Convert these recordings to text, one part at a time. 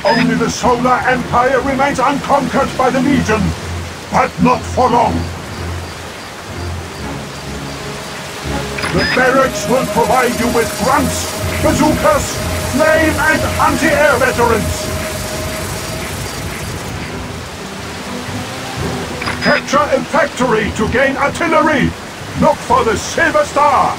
Only the Solar Empire remains unconquered by the Legion, but not for long. The barracks will provide you with grunts, bazookas, flame and anti-air veterans. Capture a factory to gain artillery. Look for the Silver Star.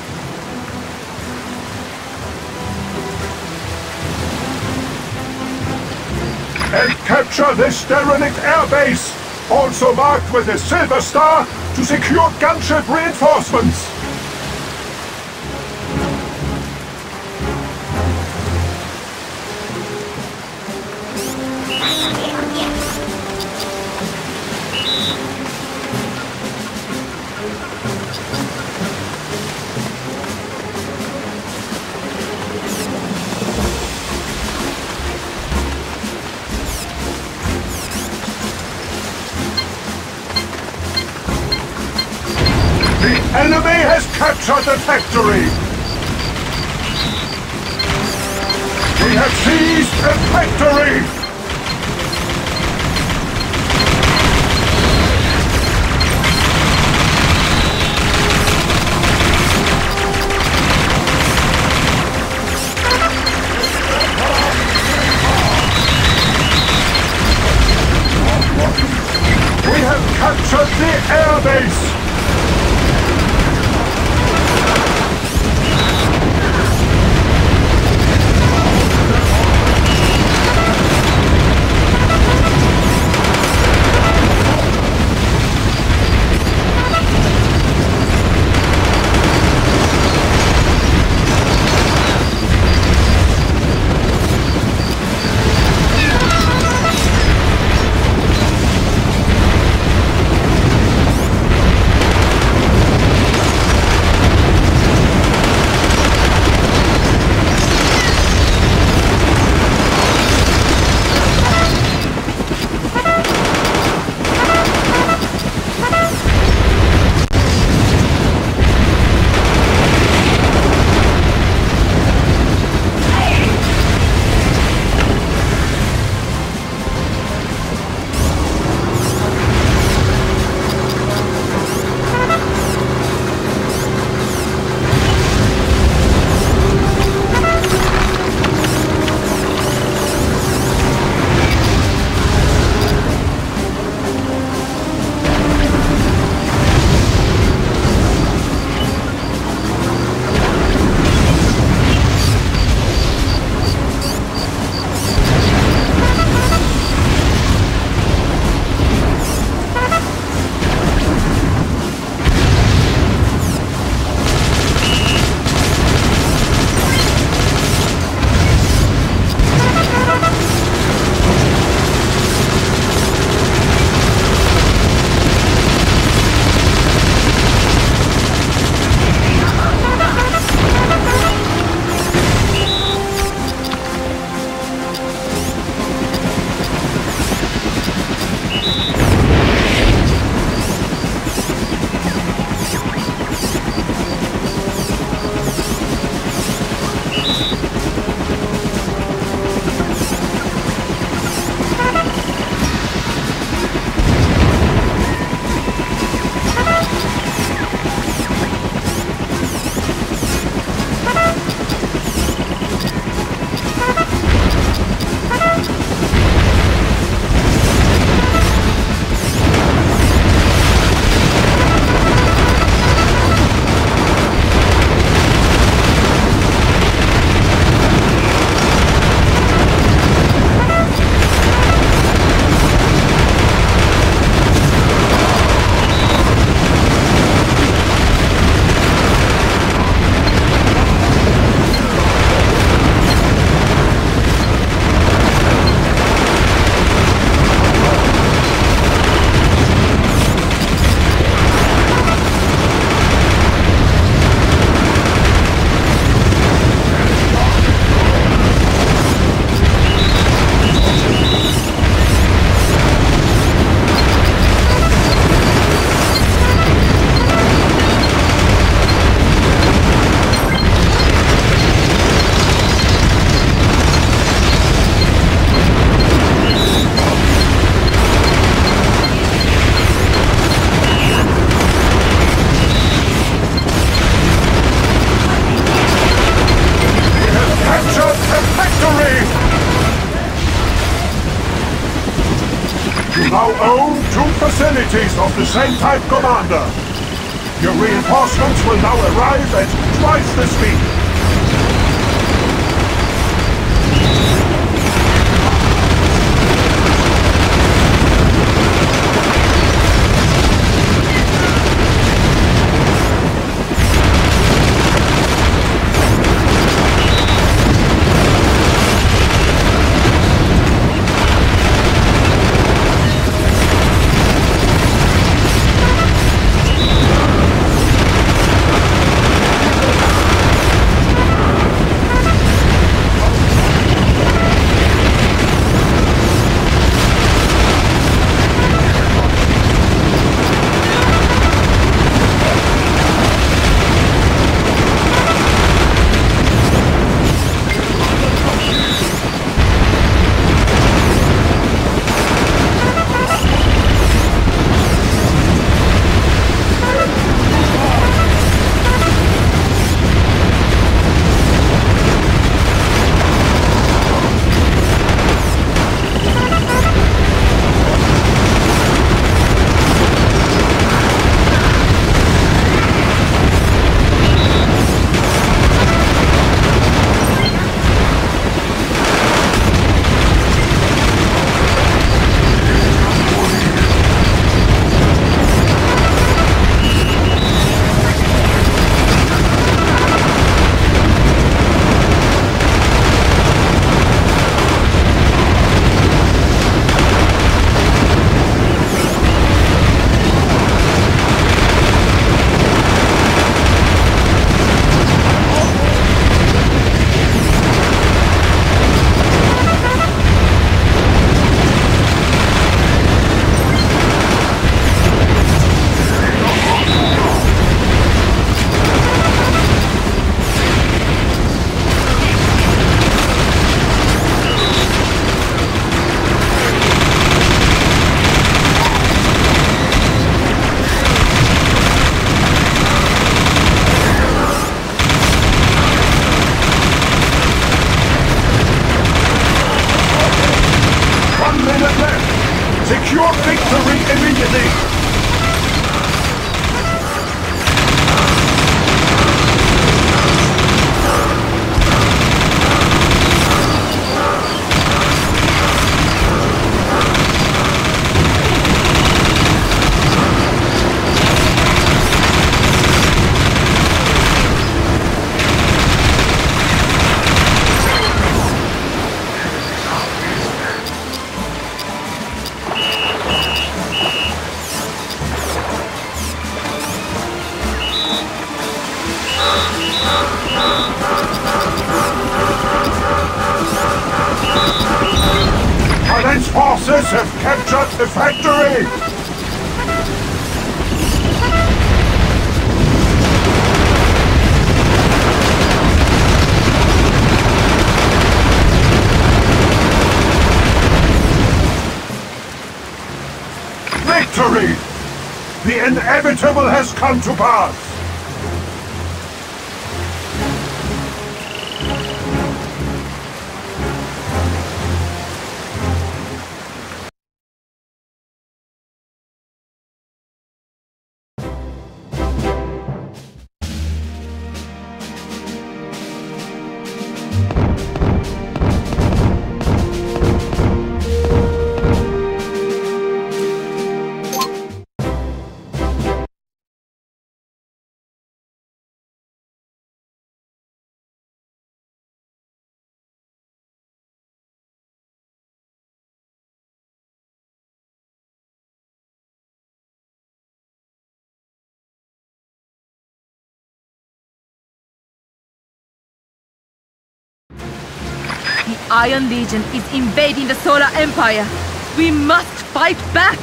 And capture this derelict airbase, also marked with a Silver Star, to secure gunship reinforcements. The enemy has captured the factory! We have seized a factory! We have captured the airbase! cities of the same type, Commander. Your reinforcements will now arrive at twice the speed. Secure victory immediately! Forces have captured the factory! Victory! The inevitable has come to pass! The Iron Legion is invading the Solar Empire. We must fight back!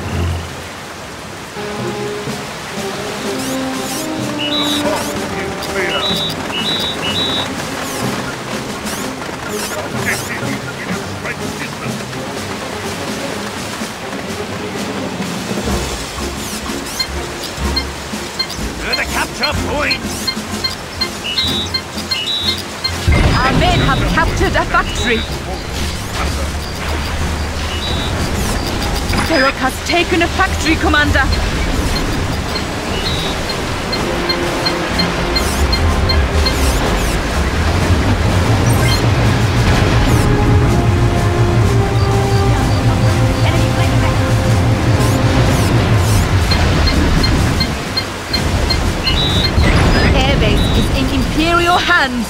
To the capture point! Our men have captured a factory. Berserk has taken a factory, Commander! The airbase is in Imperial hands!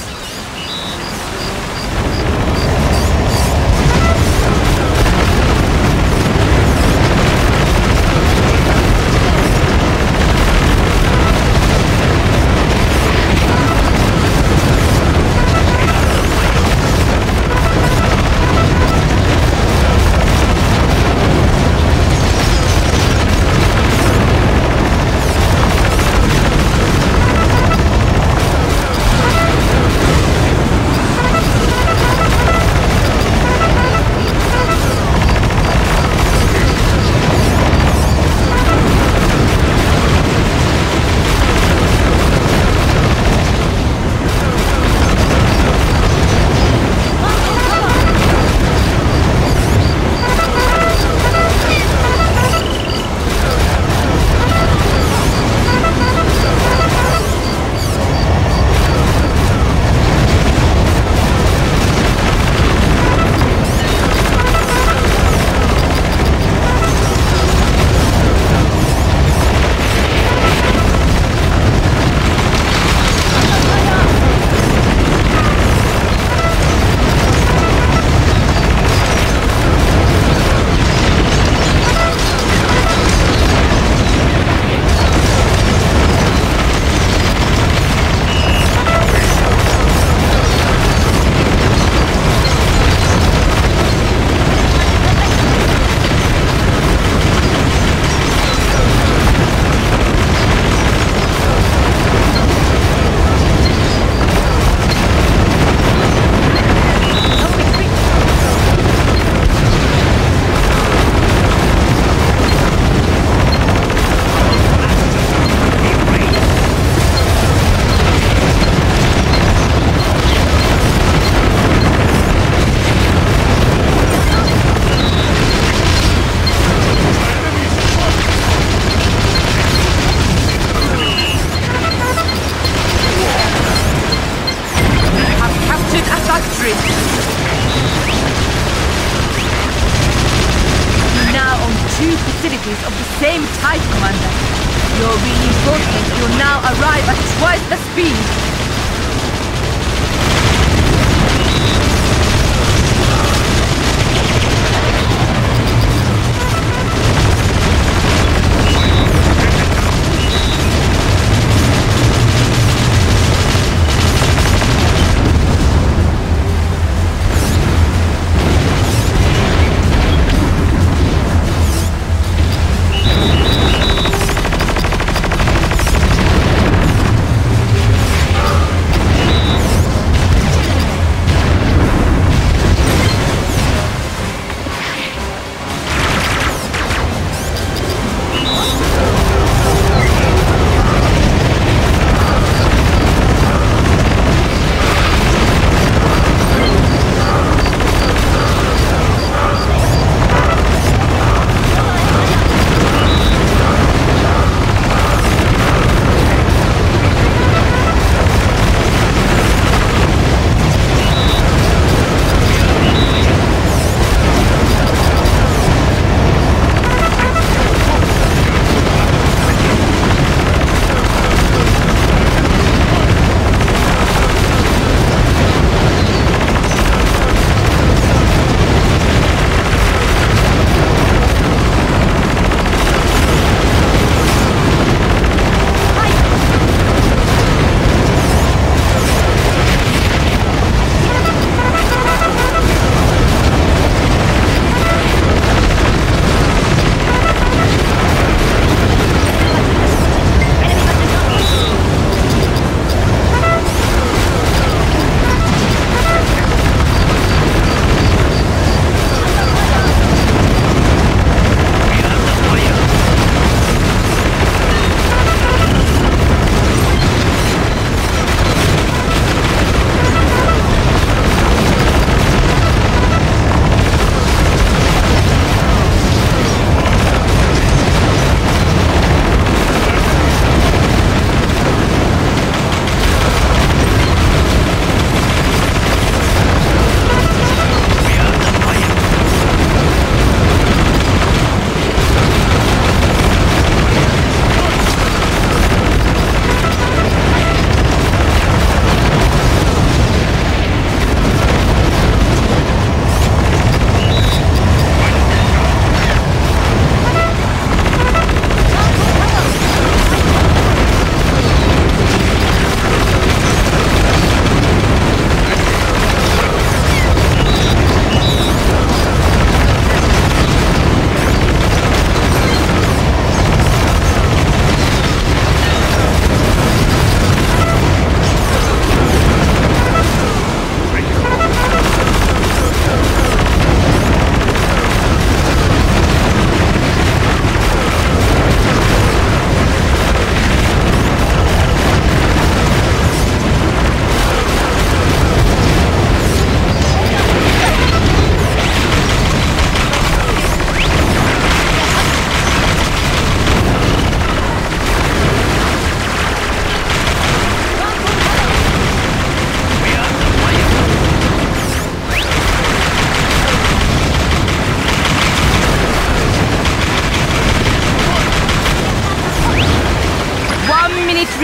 facilities of the same type, Commander. Your reinforcements will now arrive at twice the speed.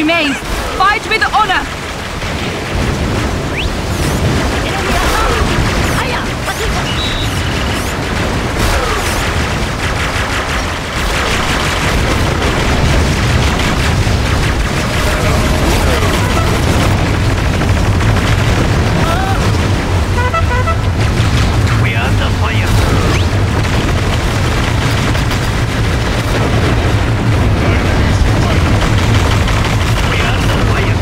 remains. Fight with honor. We are under fire. We are under fire.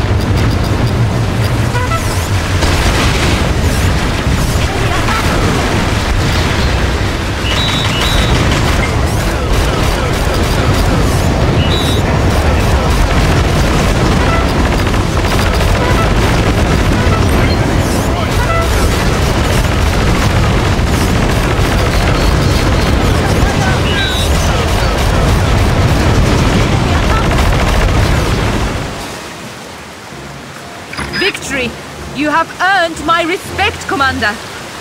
Victory! You have earned my respect, Commander.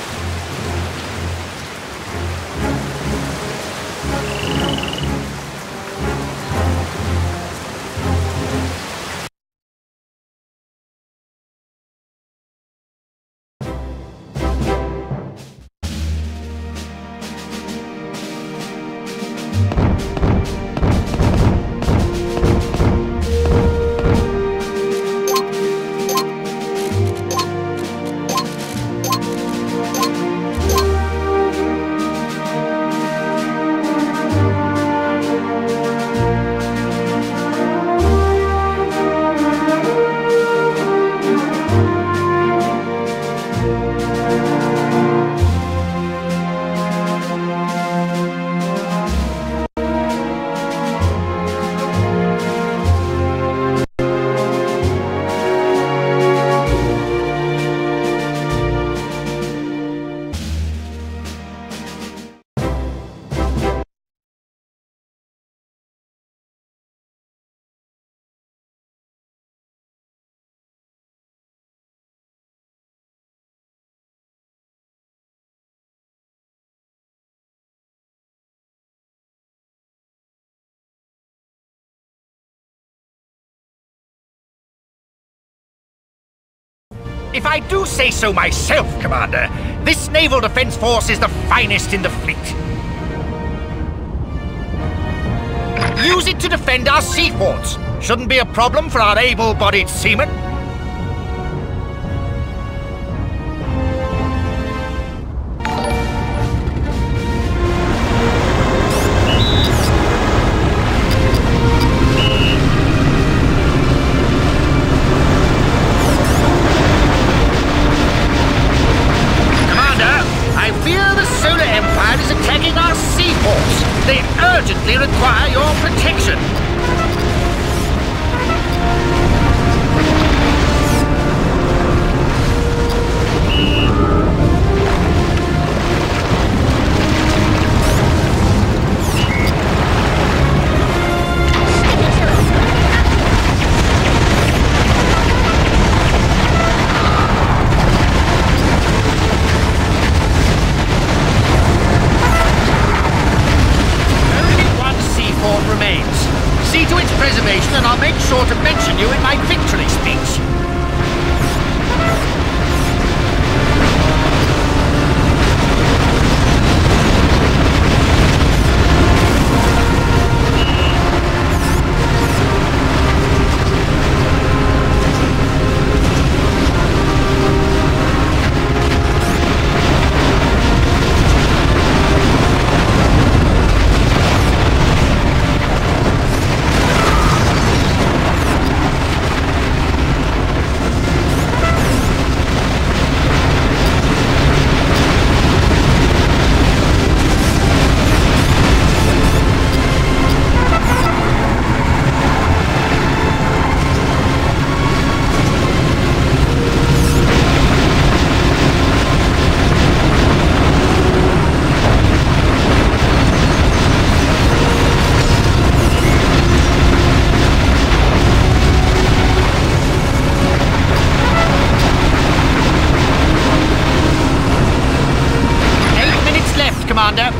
If I do say so myself, Commander, this naval defense force is the finest in the fleet. Use it to defend our seaports. Shouldn't be a problem for our able-bodied seamen. They urgently require your protection. See to its preservation, and I'll make sure to mention you in my victory speech. Commander.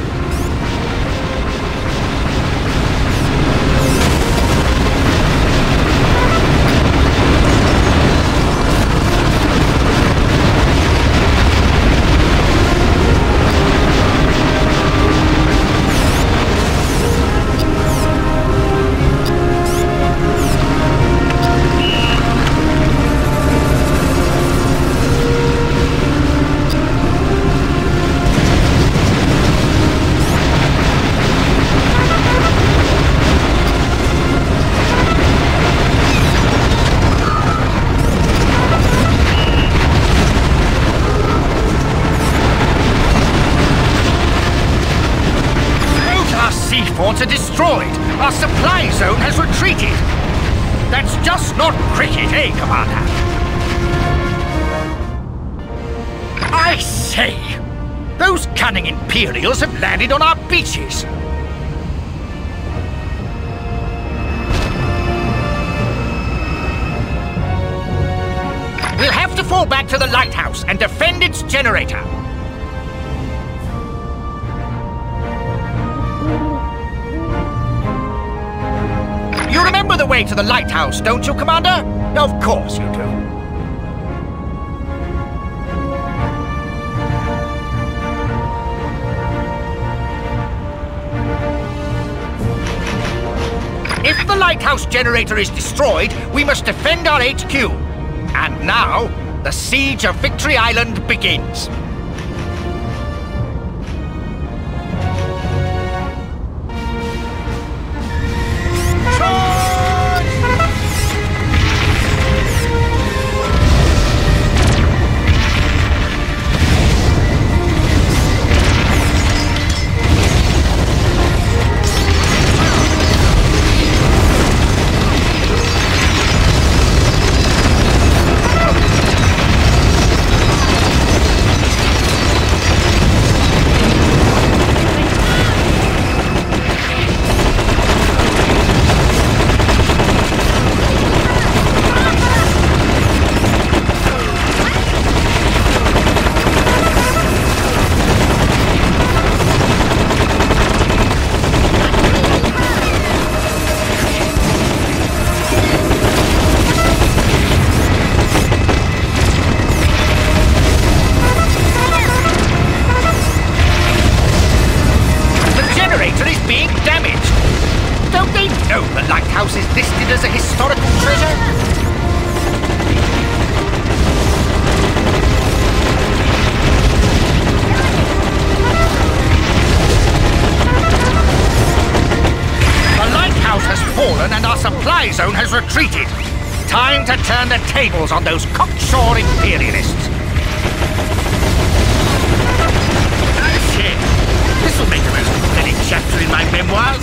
are destroyed. Our supply zone has retreated. That's just not cricket, eh, Commander? I say, those cunning Imperials have landed on our beaches. We'll have to fall back to the lighthouse and defend its generator. You remember the way to the lighthouse, don't you, Commander? Of course you do. If the lighthouse generator is destroyed, we must defend our HQ. And now, the siege of Victory Island begins. Zone has retreated. Time to turn the tables on those cocksure Imperialists. Shit. This will make a most pathetic chapter in my memoirs.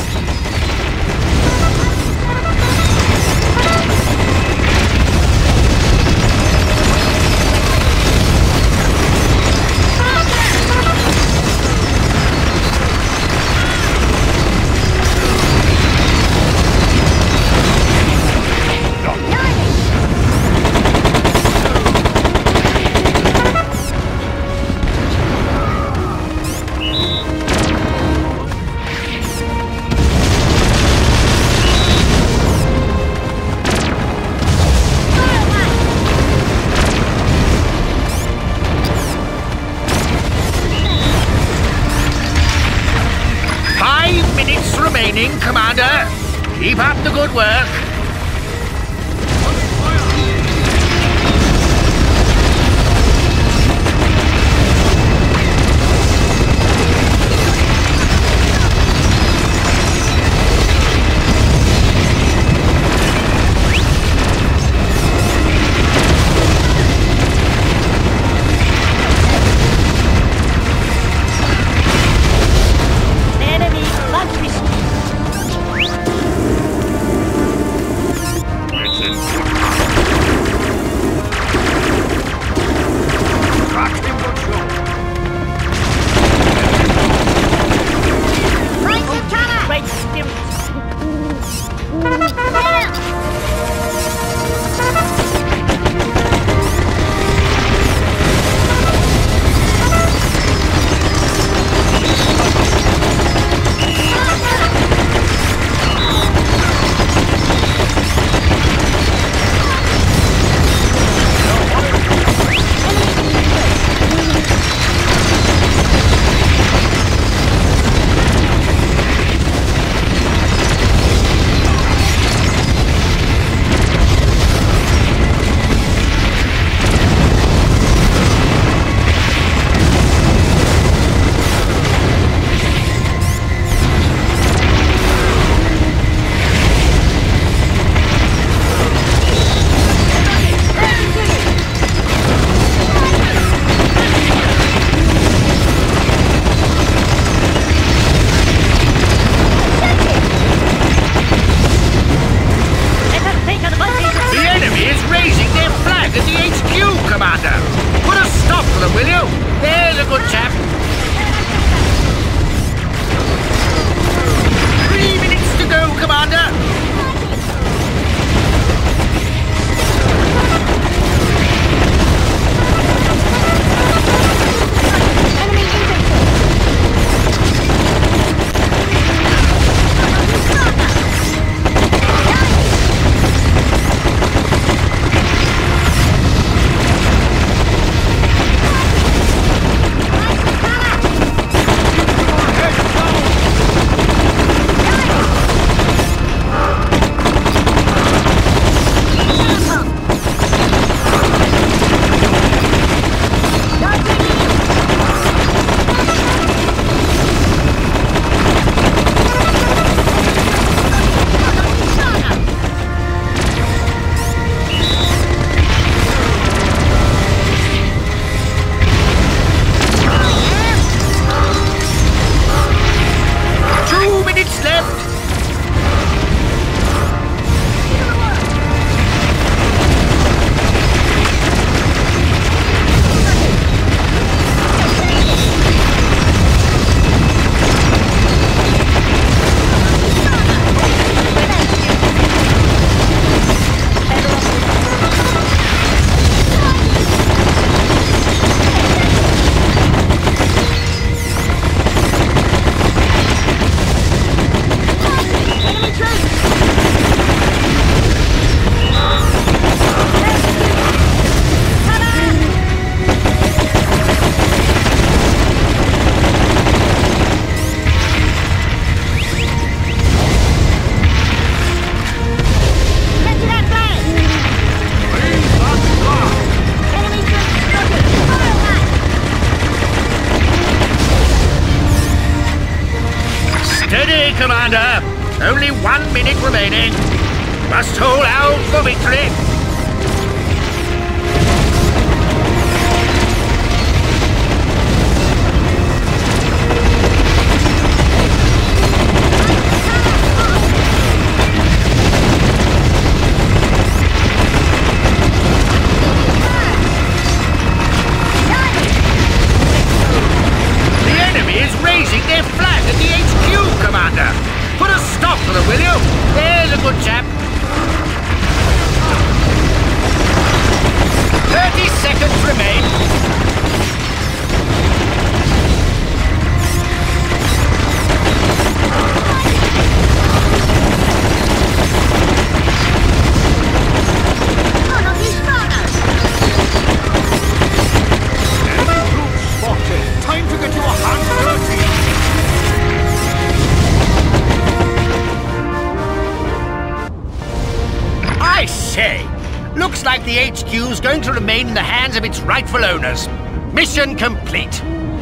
Commander, keep up the good work. a good chap. 3 minutes to go, Commander. Commander. Only 1 minute remaining. Must hold out for victory. The enemy is raising their flag at the HQ, Commander. Put a stop to them, will you? There's a good chap. 30 seconds remain. Enemy troops spotted. Time to get your hands dirty. I say, looks like the HQ's going to remain in the hands of its rightful owners. Mission complete.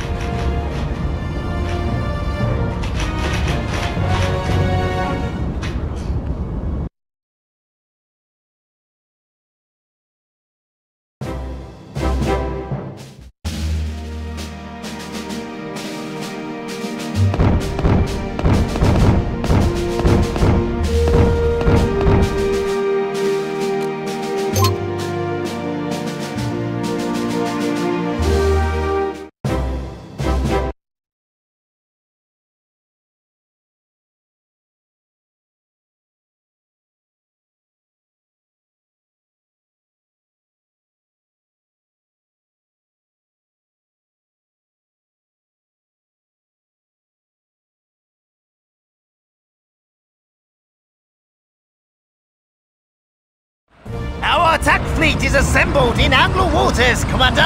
Our attack fleet is assembled in Anglo waters, Commander.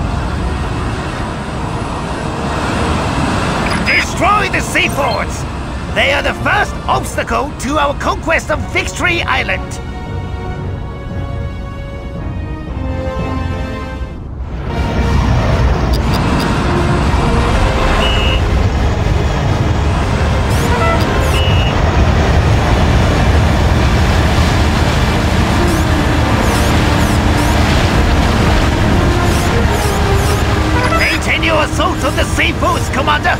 Destroy the sea forts! They are the first obstacle to our conquest of Victory Island. Assault on the seaports, Commander!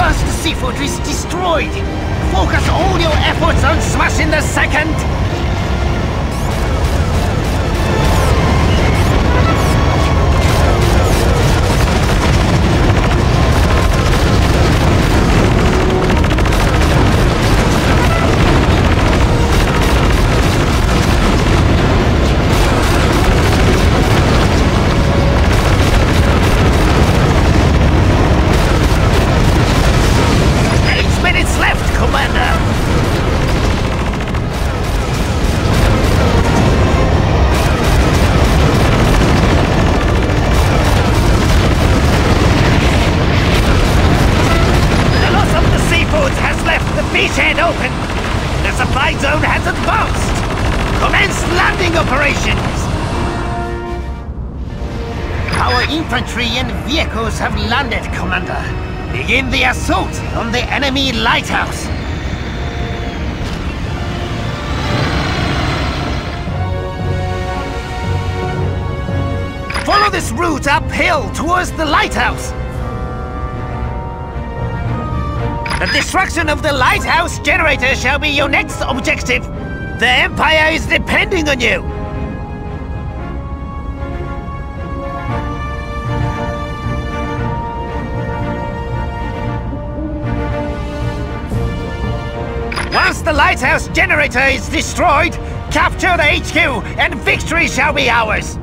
first seaport is destroyed. Focus all your efforts on smashing the second. Beachhead open! The supply zone has advanced! Commence landing operations! Our infantry and vehicles have landed, Commander. Begin the assault on the enemy lighthouse. Follow this route uphill towards the lighthouse! The destruction of the lighthouse generator shall be your next objective. The Empire is depending on you. Once the lighthouse generator is destroyed, capture the HQ and victory shall be ours.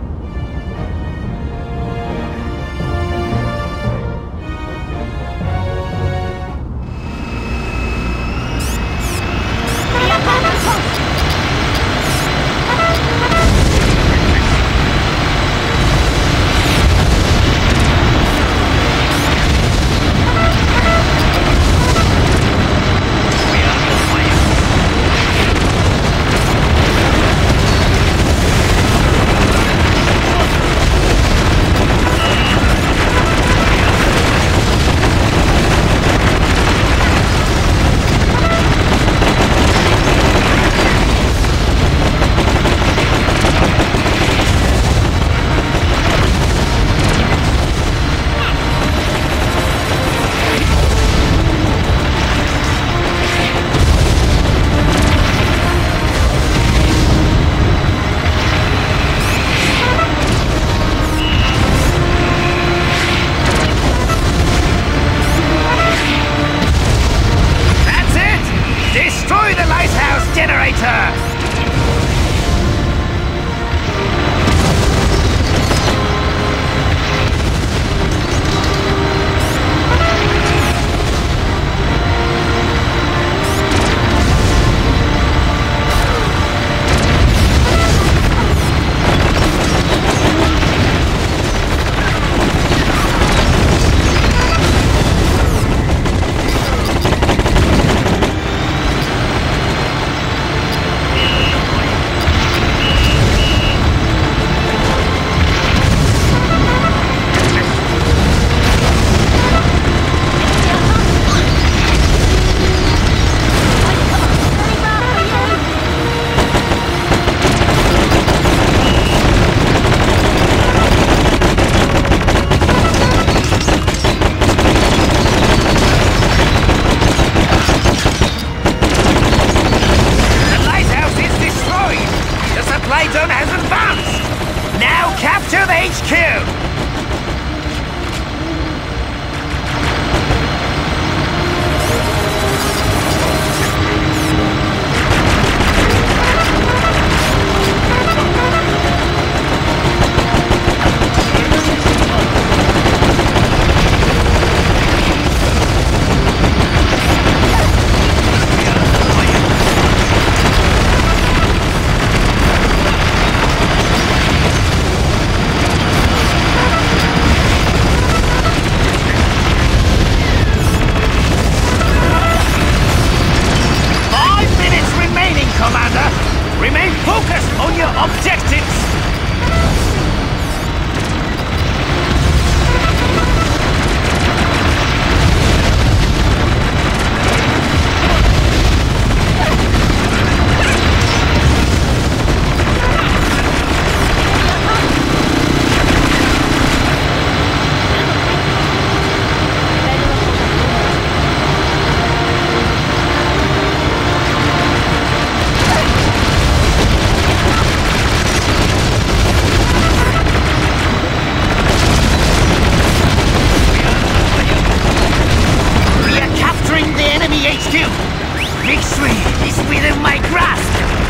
Victory is within my grasp!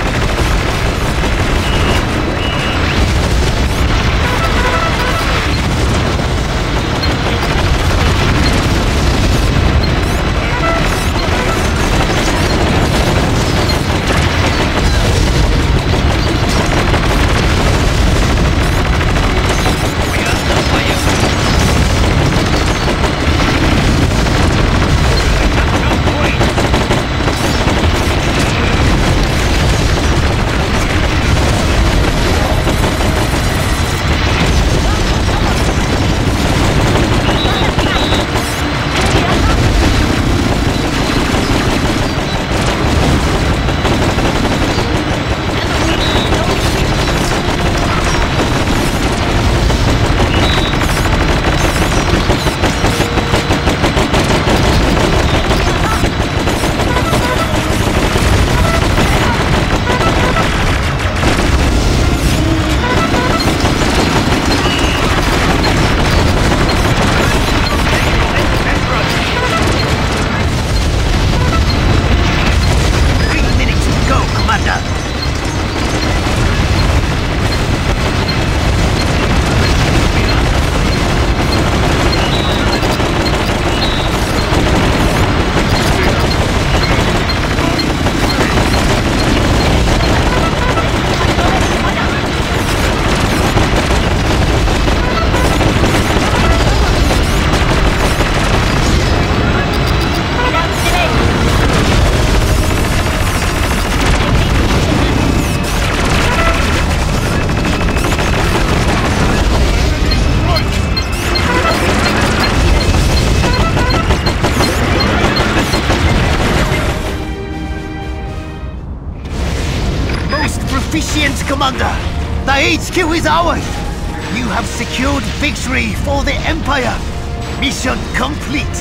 Commander! The HQ is ours! You have secured victory for the Empire! Mission complete!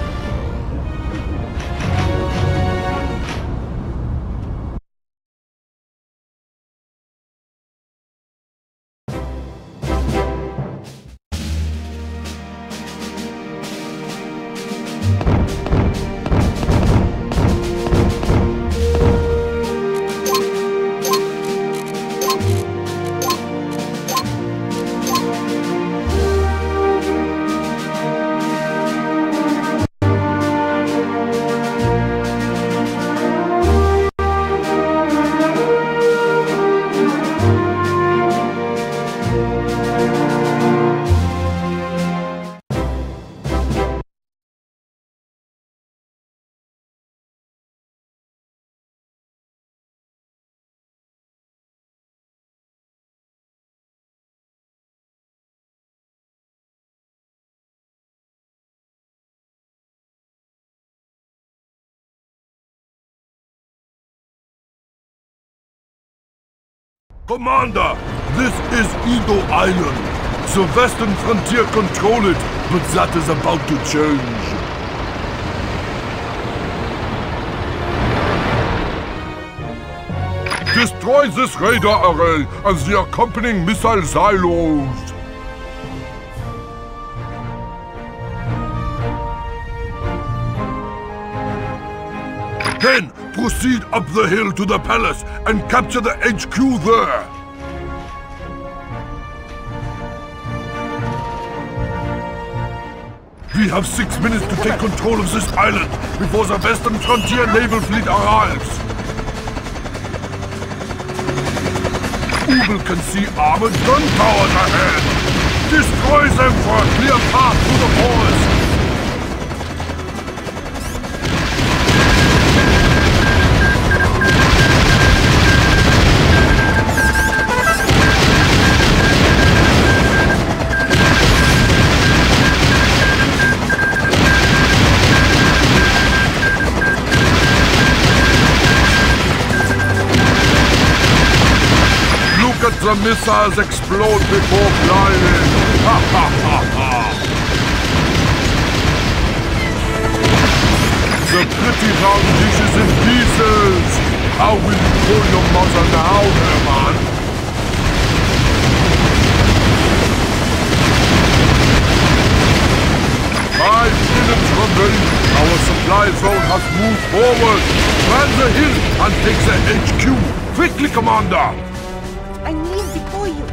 Commander, this is Edo Island. The western frontier control it, but that is about to change. Destroy this radar array and the accompanying missile silos. Then, proceed up the hill to the palace and capture the HQ there. We have 6 minutes to take control of this island before the Western Frontier Naval Fleet arrives. Urzek can see armored gun towers ahead. Destroy them for a clear path through the forest. The missiles explode before flying! Ha ha ha ha! The pretty round dish is in pieces! How will you pull your mother now, Herman? 5 minutes remaining! Our supply zone must move forward. Man the hill and take the HQ. Quickly, Commander. I kneel before you.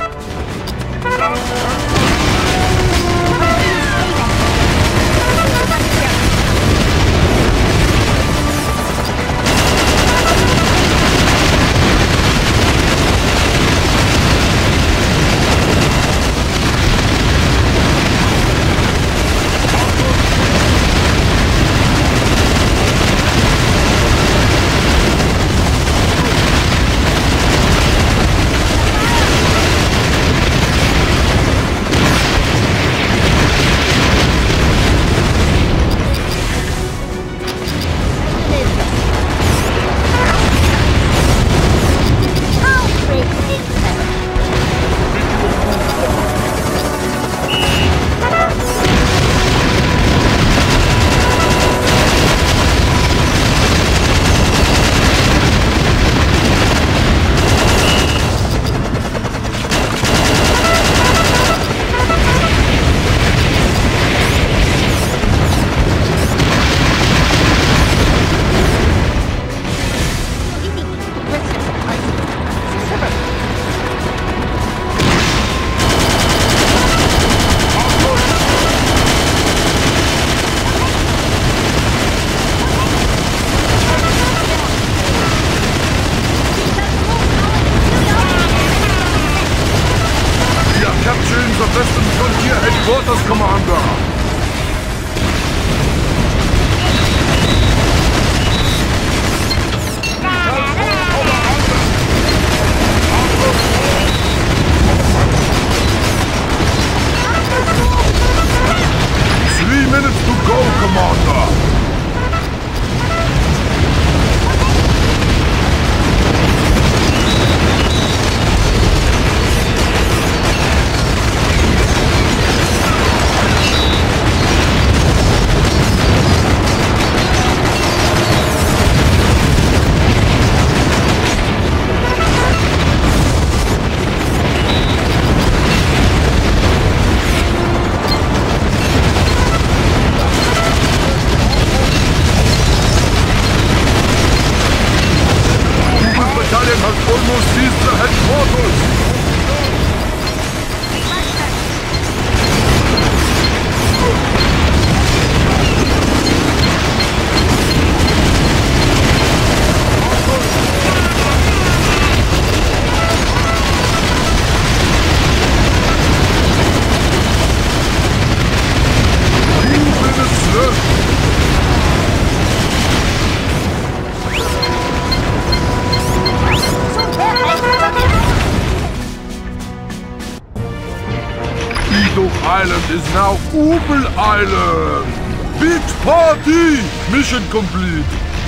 Island is now Opel Island! Big party! Mission complete!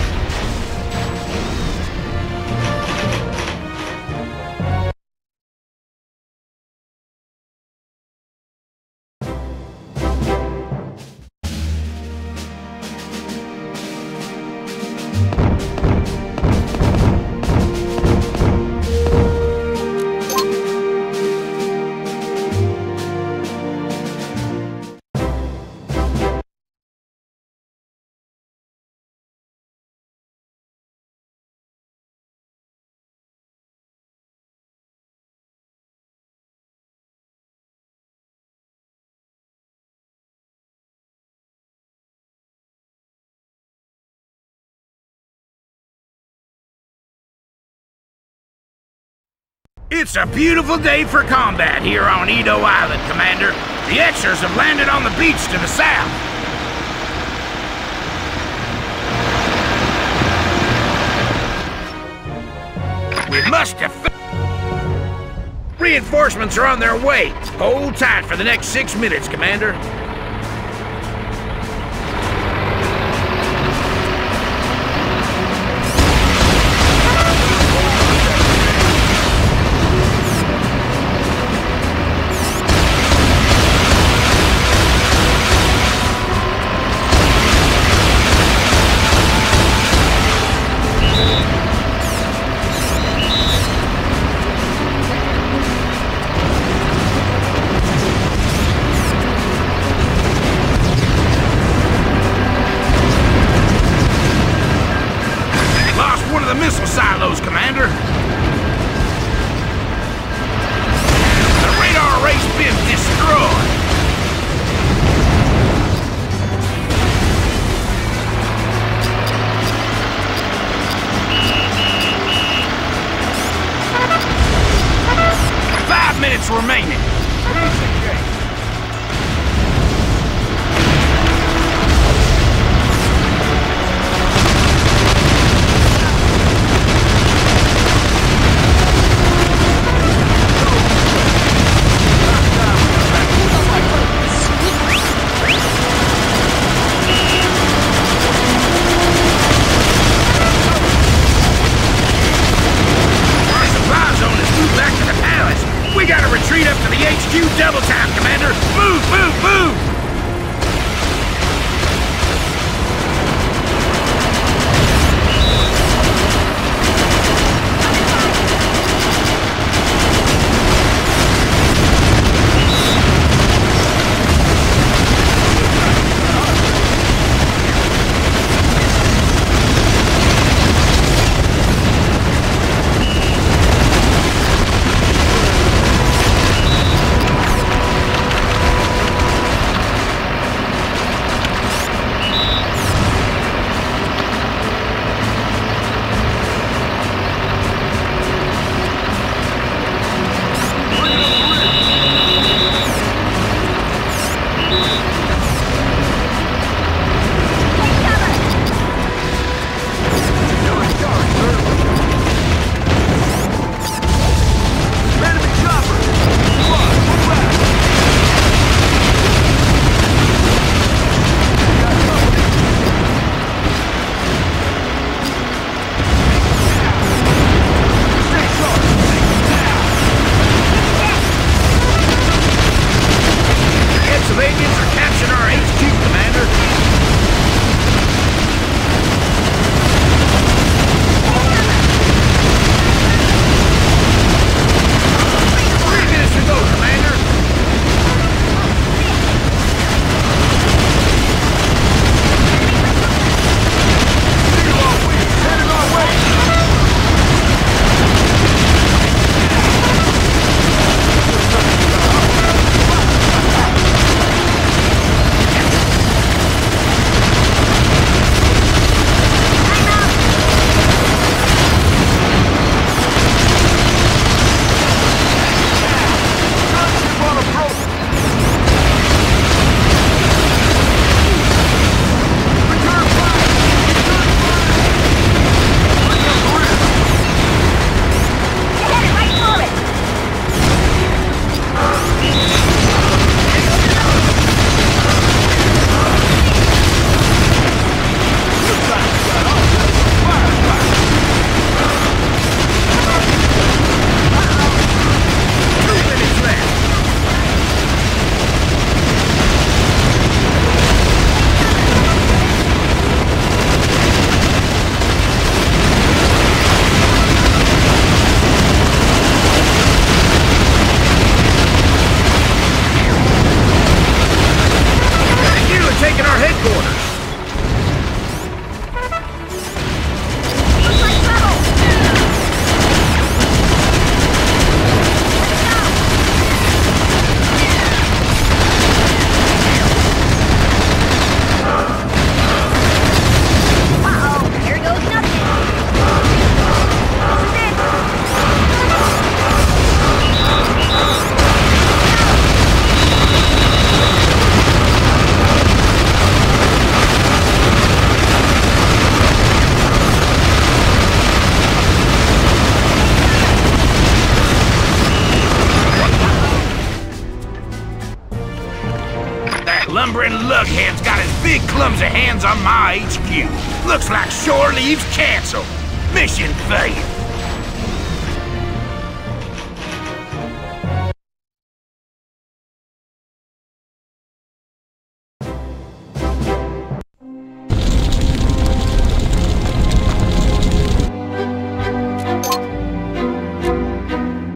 It's a beautiful day for combat here on Edo Island, Commander. The Xers have landed on the beach to the south. We must defend. Reinforcements are on their way. Hold tight for the next 6 minutes, Commander. the missile silos, Commander. The radar array's been destroyed. Minutes remaining. We gotta retreat up to the HQ double time, Commander! Move, move, move! lumbering lughead's got his big clumsy hands on my HQ. Looks like shore leave's canceled. Mission failed.